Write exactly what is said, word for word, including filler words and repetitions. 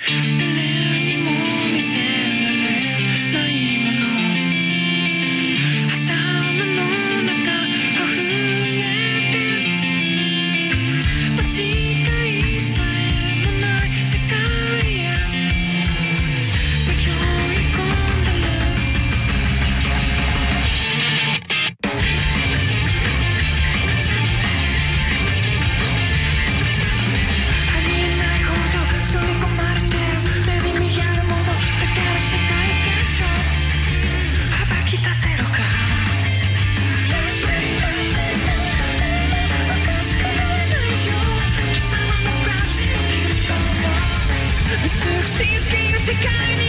にも見せられないもの頭の中溢れて間違いさえもない世界へ迷い込んでるありえないほど刷り込まれてる目に見えるものだから世界現象暴き出せるか私がないよ貴様のプラスチック美しすぎる世界に